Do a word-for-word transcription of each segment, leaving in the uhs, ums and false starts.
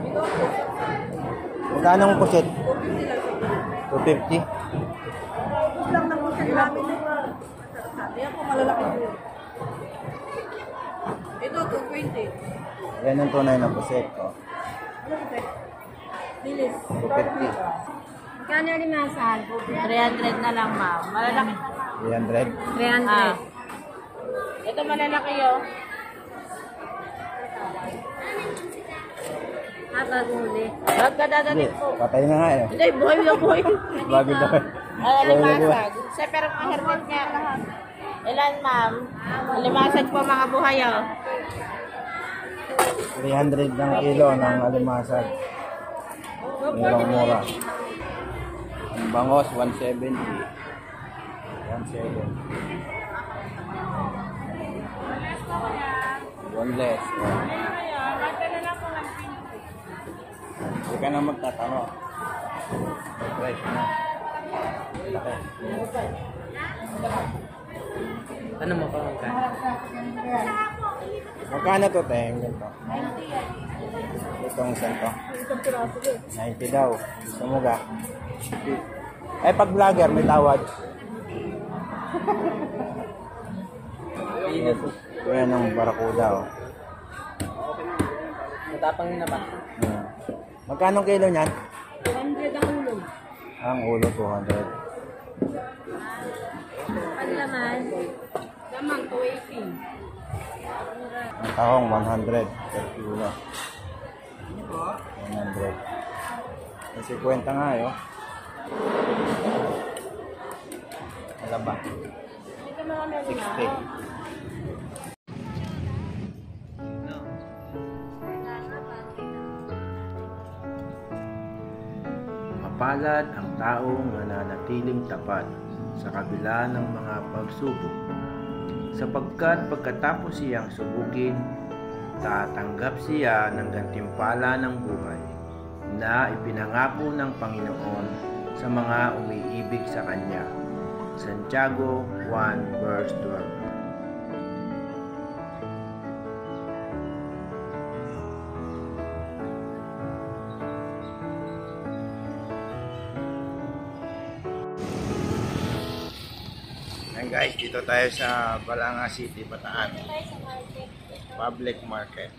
Magkano ang pusit? two fifty. Lang na po siya namin eh. Ayan po, malalaki po. Ito, two twenty. Yan ang tunay na pusit. Oh. Ano ito? Dilis. two fifty. Magkano yung limasan? three hundred na lang, ma'am. Malalaki. three hundred. three hundred. Ah. Ito malalaki yun. Ah, baguli. Wag ka Hindi, dadalit po. patay na nga eh. Hindi, buhay na buhay. Bago daw. Ah, limasag. Sa pero mga hermet niya. Ilan, ma'am? Limasag po mga buhay, oh. three hundred ng kilo ng alimasag. Murang-mura. Ang bangos, one seventy. one seventy. One less. Hindi ka na magtatanong. Fresh na. Laki. Ano mo pa magkano? Magkano to, Teng? Ganito. Itong isang to. ninety daw. Gusto mo ga? Eh, pag vlogger, may tawad. Kaya ng barakuda, oh. Matapang nyo naman. Hmm. Magkano kilo niyan? two hundred ang ulo. Ang ulo, two hundred. Ano naman? Damang, two eighty. Ang tahong, one hundred per kilo. one hundred. Kasi kwenta nga, eh, oh. Malaba. sixty. Mapalad ang taong nananatiling tapat sa kabila ng mga pagsubok, sapagkat pagkatapos siyang subukin, tatanggap siya ng gantimpala ng buhay na ipinangako ng Panginoon sa mga umiibig sa Kanya. Santiago one verse twelve. Ayan guys, dito tayo sa Balanga City, Bataan. Public market.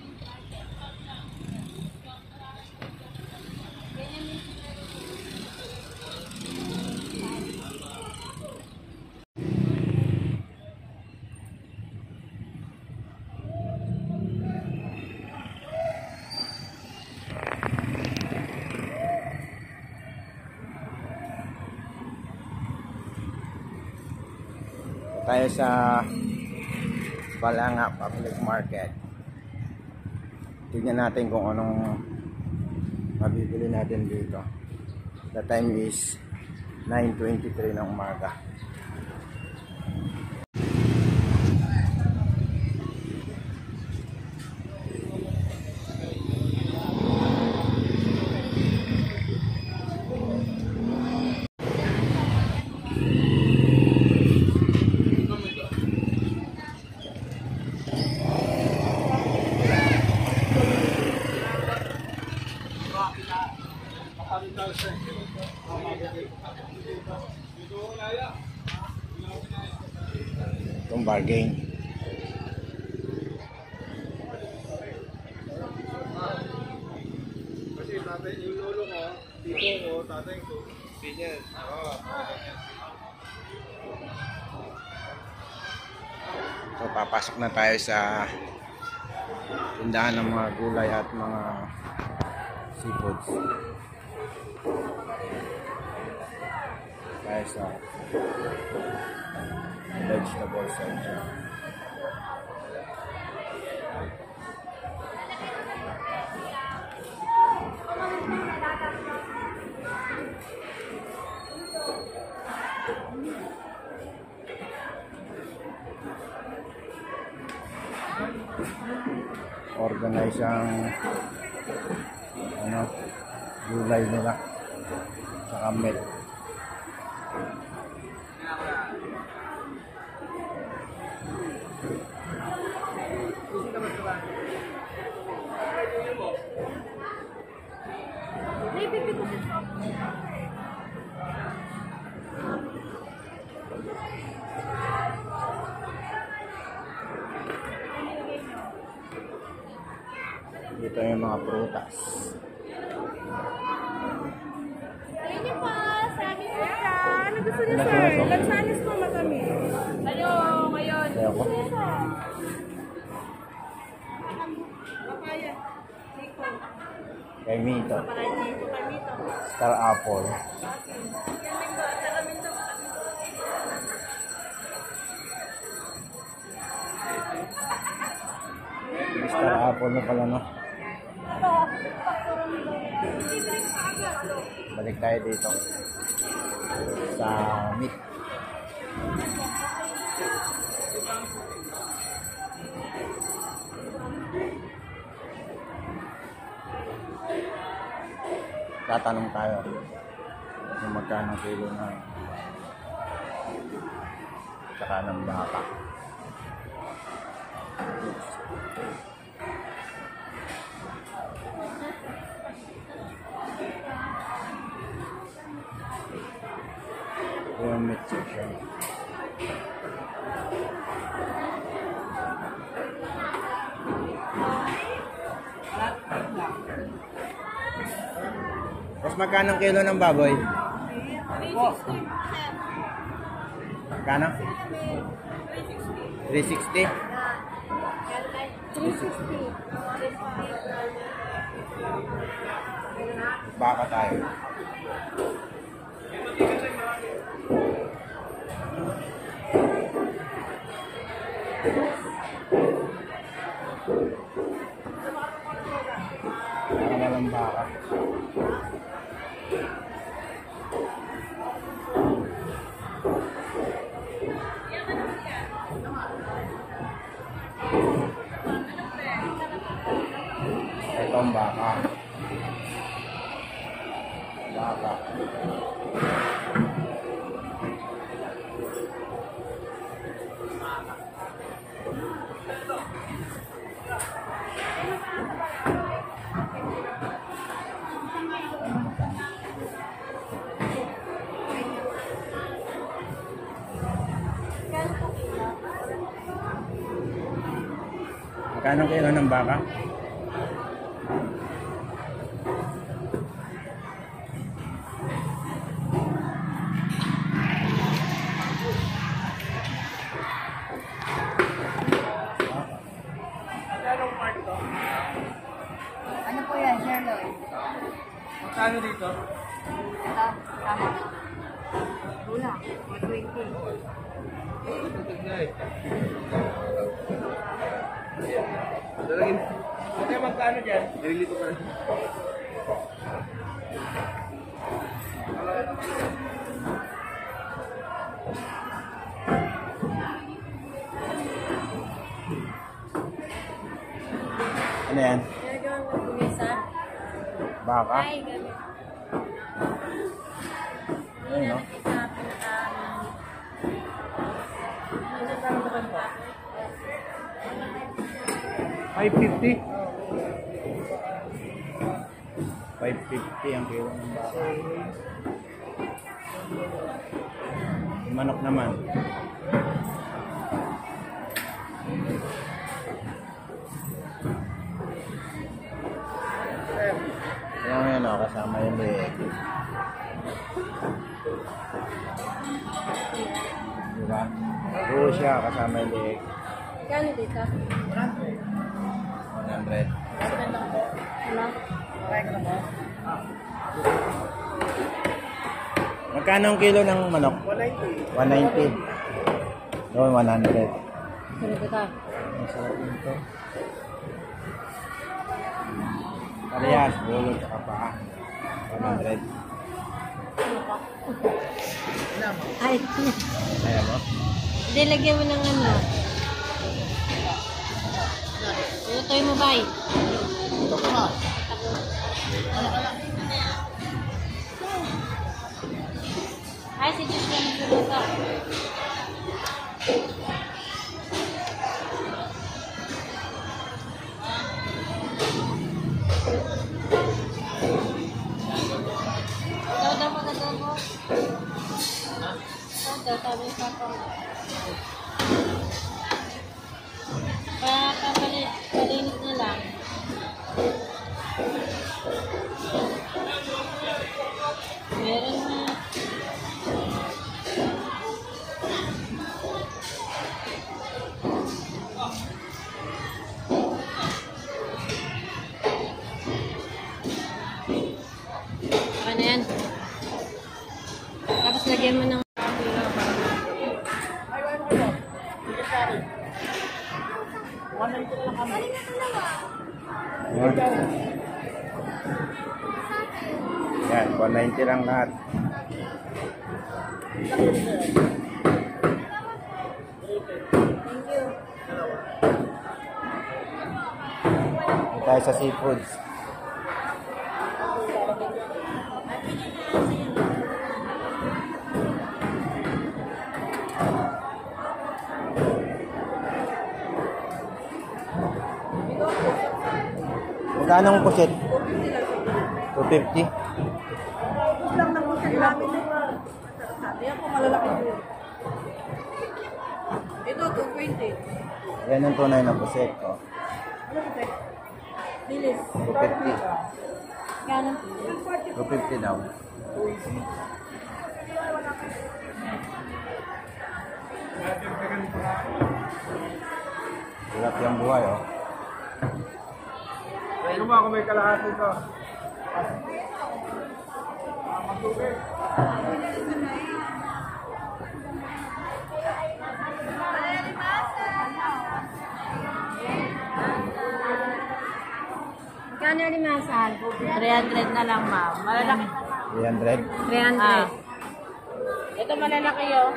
Tayo sa Balanga Public Market. Tignan natin kung anong mabibili natin dito. The time is nine twenty-three ng umaga. Itong bargain. Kasi tatay yung lolo ko, tito ko, tatay ko, ganyan. Oo. So papasok na tayo sa tindahan ng mga gulay at mga seafoods. Tayo sa vegetable section. Organize ang ano, gulay nila sa meat. ng mga prutas. Ayun pa, sabi ko siya. Ano gusto niya, sir? Lansanis po matamis. Ano, ngayon? Kaya ko. Papaya. Chico. Kay Mito. Papaya, Chico, kamito. Star apple. Yan din ba? Salamin to. Star apple na pala, no? Balik tayo dito. Sa meat. Tatanong tayo kung magkano kilo na saka ng baka. Ito yung meat section. Mas magkano ang kilo ng baboy? Magkano? three sixty. three sixty. Baka tayo. Para walang baka. Ito ang baka. Baka. Magkano kilo ng baka? Ano po yan, Sherlock? Magkano dito? Ito, tama. Wala, one twenty. Dalagin. Ate, magkano dyan? Nililito ka rin. Ano yan? Ginagawa mo kumisa? Baka? Ay, gamit. Ayun, no? five fifty. five fifty ang kilo ng baka. Yung manok naman. Yung yun o, kasama yung leeg. Diba? Puro siya, kasama yung leeg. Kano dito? one hundred. Wala. Magkano ang kilo ng manok? one ninety. Doon, one hundred. Sino kita? Ang sarap nito. Parehas, bulog at paa. one hundred. Ay, Ayan mo? hindi, lagyan mo ng ano. Lutoy mo, bay. Ay, si Diyos lang nagluto. Daw daw maganda mo. Daw daw, sabi sa ako. Kaya papalit, palinis na lang. na yan. Tapos lagyan mo ng... Yan. Yan, one ninety lang lahat. Dito tayo sa seafoods. Magkano ang pusit? two fifty. Lang na po siya namin. Ayan po malalaki po. Ito, two twenty. Yan ang tunay na pusit. Oh. Ano po, Tek? Bilis. two fifty. Gano'n? two fifty daw. Hirap yung buhay, oh. Ano ba kung may kalahati ito? Kano yung limasan? three hundred na lang, ma'am. Malalaki. three hundred. three hundred. Ah. Ito malalaki yun.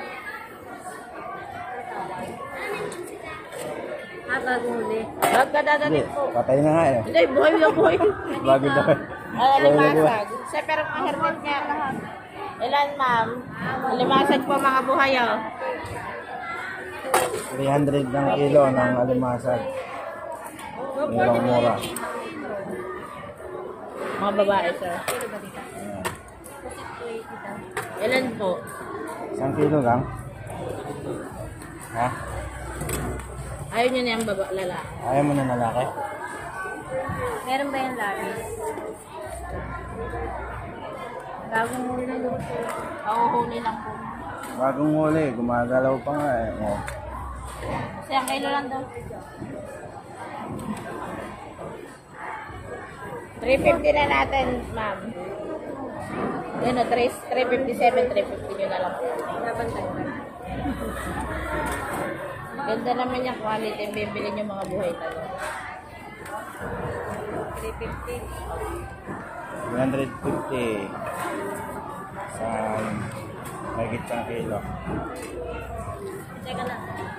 Ah, bagong huli. Magkadadalit Hindi, po. patay na nga eh. Hindi, buhay na buhay. Bago daw. Ah, limasag. Sa pero mga hermit niya. Ilan, ma'am? Limasag po mga buhay, oh. three hundred ng kilo ng alimasag. Murang-mura. Mga babae, sir. Ilan po? Isang kilo lang. Ha? Ayaw niyo na yung baba, lalaki. Ayaw mo na lalaki? Meron ba yung labis? Bagong huli na yun. Oo, huli lang po. Bagong huli, gumagalaw pa nga eh. Oh. Isang kilo lang daw. three fifty na natin, ma'am. Yan o, three fifty-seven, three fifty nyo na lang. Ganda naman yung quality. Bibili nyo mga buhay talo. three fifty. three hundred fifty. Sa mahigit sa kilo. Teka lang.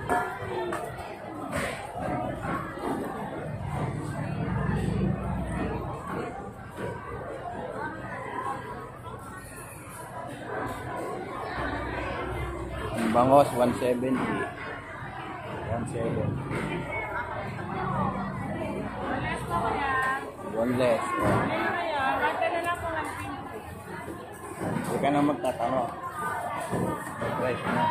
Ang bangos, one seventy. one seventy. One less. Oh. Hindi ka na magtatanong. Fresh na.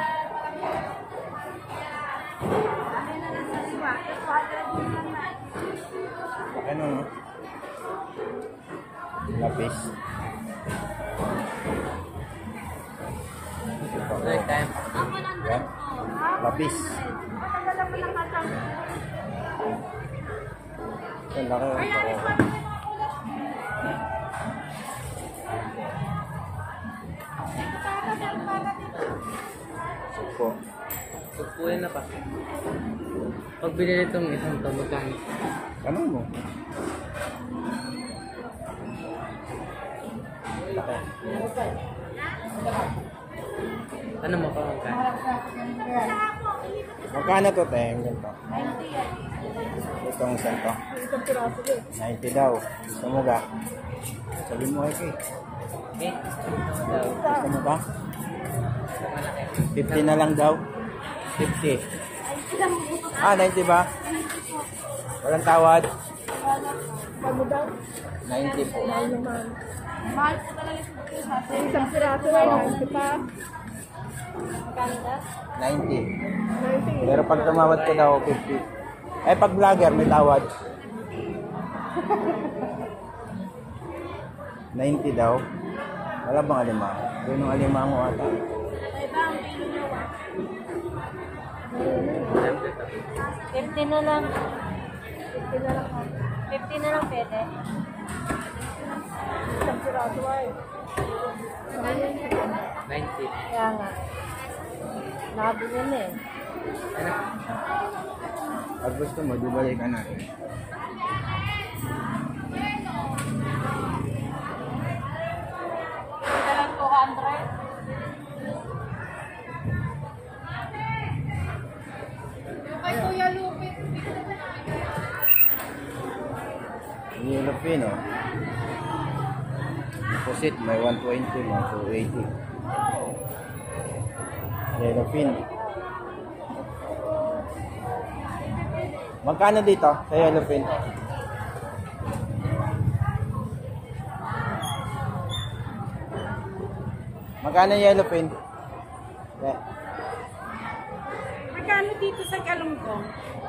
Ano no? Lapis. Next time. Yan. Lapis. Ang laki. Ang laki. Supo. Pagpuin na pa. Pag binili itong isang to, magkano? Ano mo? Laki. Ano mo pa magkano? Magkano to, te? Ang ganito. Itong isang to. ninety daw. Gusto mo ba? Sabi mo, okay. Okay. Ano daw? Gusto mo ba? Sa malaki. fifty na lang daw. fifty. Ah, ninety ba? Walang tawad? ninety po. Mahal po talaga sa isang sirato na yun. Di ba? ninety. Pero pag tumawad ko daw, fifty. Eh, pag vlogger, may tawad. ninety daw. Wala bang alimango? Yun yung alimango ata. fifty na lang. fifty na lang pwede. Isang sirato ay. ninety. Kaya nga. Nakabili na eh. Ano? Pag gusto mo, di balikan natin. Dalang two hundred. Kay Kuya Lupit. Yellow pin, oh. Deposit, may one twenty, may two eighty. Yellow pin. Magkano dito sa yellow pin? Magkano yellow pin? Yeah. Magkano dito sa Galunggong?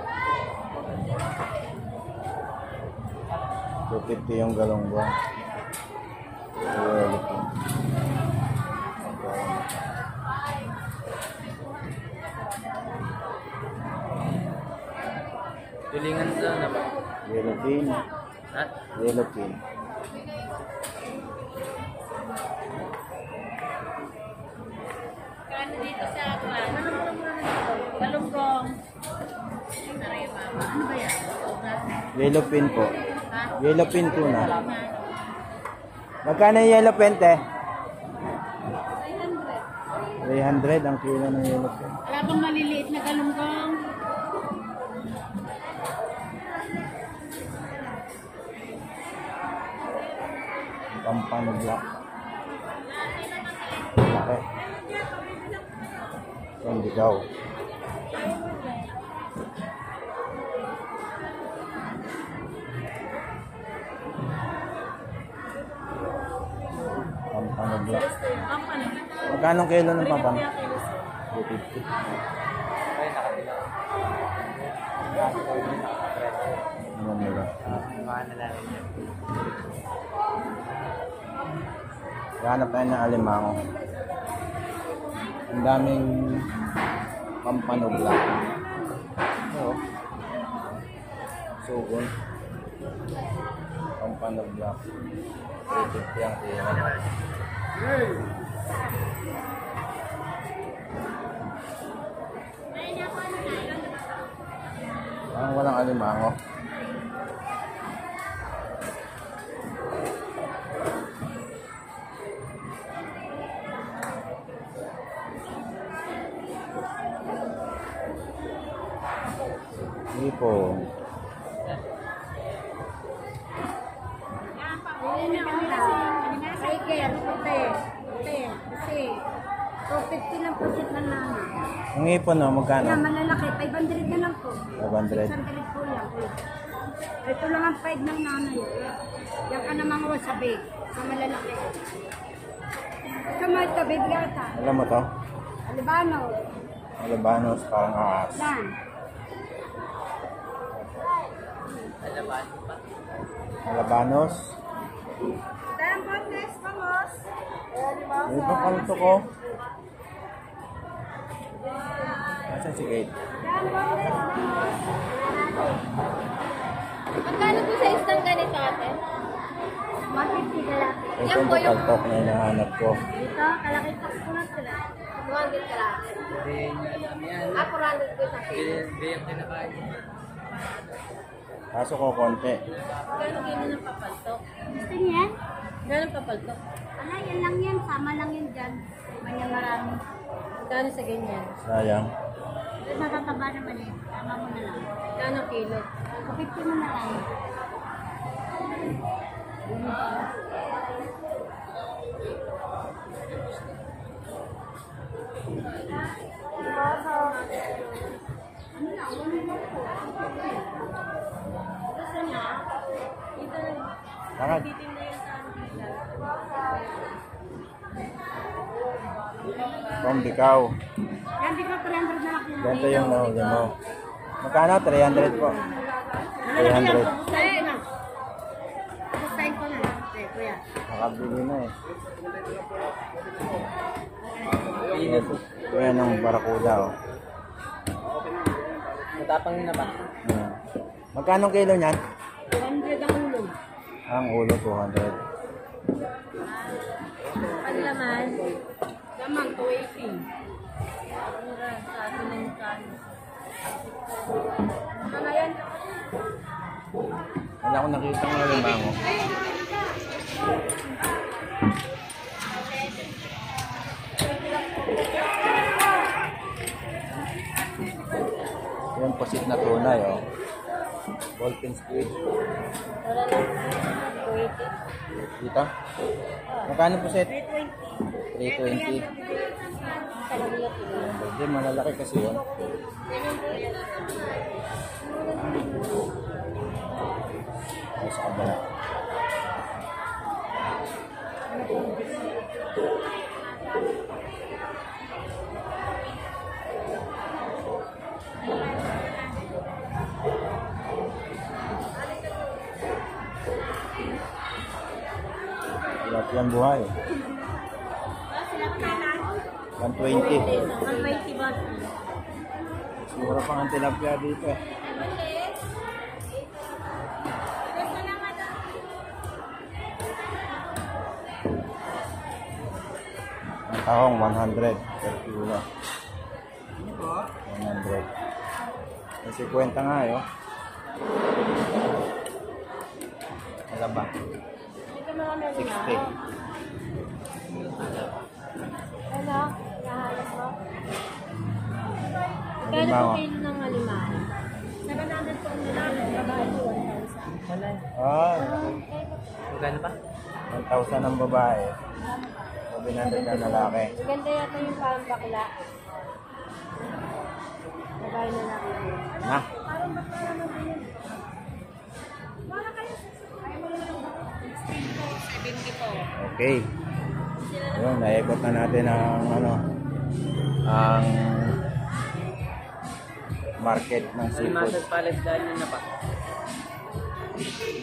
two fifty yung galonggong. Yellow pin. Tulingan sa ano ba? Yellow pin. Ha? Yellow pin. Kano dito sa Aklan? Galunggong. Aray, mama. Ano ba yan? Yellow pin po. Ha? Yellow pin po na. Magkano yung yellow pin, te? three hundred ang kilo ng yellow pin. Wala bang maliliit na galunggong? Pampano black. Laki. Hindi daw. Pampano black. Magkano kilo ng pampano? two fifty. Ay, nakabila. Ano nila? Mga na lang yan. Hanap tayo ng alimango. Ang daming pampano black. Ito. Sugon. Pampano black. three fifty ang kilo. Parang walang alimango. Hindi po. Ay, kaya, puti. Puti. Kasi, two fifty lang po sit ng nana. Ang ipon, no? Magkano? Yan, malalaki. five hundred na lang po. five hundred. six hundred po yan. Ito lang ang five ng nana yun. Yan ka namang wasabi. Sa malalaki. Ito mo ito, baby ata. Alam mo to? Alibano. Alabanos, parang ahas. Dan. Alaban pa. Alabanos. Dan, bonus, vamos. May papalto ko. Nasaan si Kate? Dan, bonus, vamos. Magkano po sa isang ganito ate? one fifty kalaki. Ito yung papaltok na hinahanap ko. Dito, kalaki po po na sila. two hundred kalaki. Hindi niya alam yan. Ah, four hundred po sa Hindi kilo. hindi yung kinakain. Kaso ko konti. Magkano kilo ng papaltok? Gusto niyan? Gano'ng papaltok? Ano, yan lang yan. Sama lang yun dyan. Manya marami. Magkano sa ganyan? Sayang. Yung matataba naman eh. Tama mo na lang. Gano kilo? Kapit mo na lang. Gusto niya? Ito na. Lakad. Titinda yan sa Antigua. From Bicao. Yan, di ko three hundred na lang. Ganito yung nahuli mo. Magkano? three hundred po. three hundred. Gustahin na. Gustahin ko na. Okay, kuya. Nakabili na eh. Pinis. Ito yan ang barakuda, oh. Matapang na ba? Ayan. Magkano kilo niyan? two hundred ang ulo. Ang ulo, two hundred. Ano naman? Lamang, two eighty. Mura sa atin ng kano. Ano yan? Wala akong nakita ng alimango. Yan, posit na tunay, oh. Ballpen squid. Wala lang. two eighty. Dito? Magkano po set? three twenty. three twenty. Hindi, malalaki kasi yun. Ay, sa kabala. Tilapia buhay. one twenty. one twenty ba? Siguro pang ang tilapia dito eh. Ang tahong one hundred per kilo. one hundred. Kasi kwenta nga eh. Oh. Ano ba? Dito mga meron sixty. Ano? Nahalas mo? Kaya Alimango. po kilo ng alimango? seven hundred po ang nilalang. Babae po one thousand. Ah, Magkano pa? one thousand ang babae. seven hundred na lalaki. Maganda yata yung parang bakla. Babae na lang. Na. seventy po. Okay. Ayun, naikot na natin ang ano, ang market ng seafood. Alimasag palad dahil na pa.